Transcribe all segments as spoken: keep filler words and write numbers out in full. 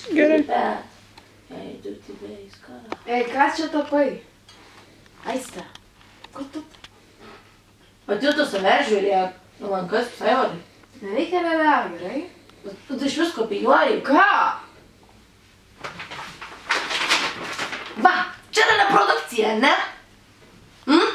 Gerai. Ei, tu tibėjai skarą. Ei, ką čia tapai? Aiste. Ko tu? Pati tu save žiūrėjo, lankas visai vadai. Nereikia vėliau, gerai? Tu iš vis kopijuoji. Ką? Va, čia yra reprodukcija, ne? Hm?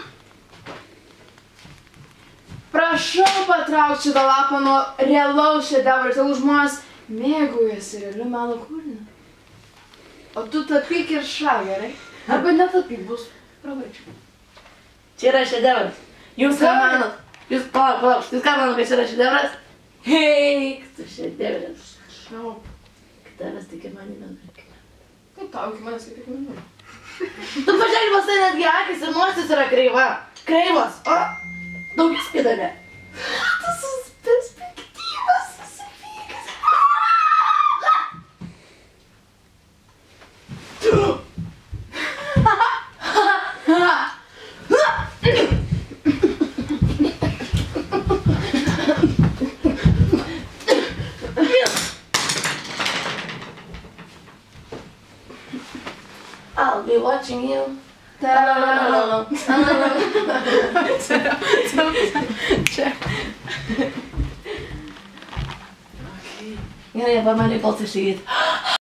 Prašau patraukti šitą lapą nuo realaus šedevro. Tegul žmonės mėgaujasi realiu meno kūriniu. O tu tapyk ir ša, gerai? Arba netapyk, bus pravaičiau. Čia yra šedevras. Jūs ką manot? Jūs palauk, palauk. Jūs ką manot, kad čia yra šedevras? Hei, tu šedevras. Šau. Tavęs tik į manį nedarykime. Kaip tau iki manęs kaip iki manęs? Tu pažiūrėk, pas tai netgi akis ir nosis yra kreiva. Kreivas, o? Daug įspėdame. Tu sus perspektyvas susipykęs. I'll be watching you. Ta-da-da-da-da. Čia. Gerai, pamaniai balsą išėjit.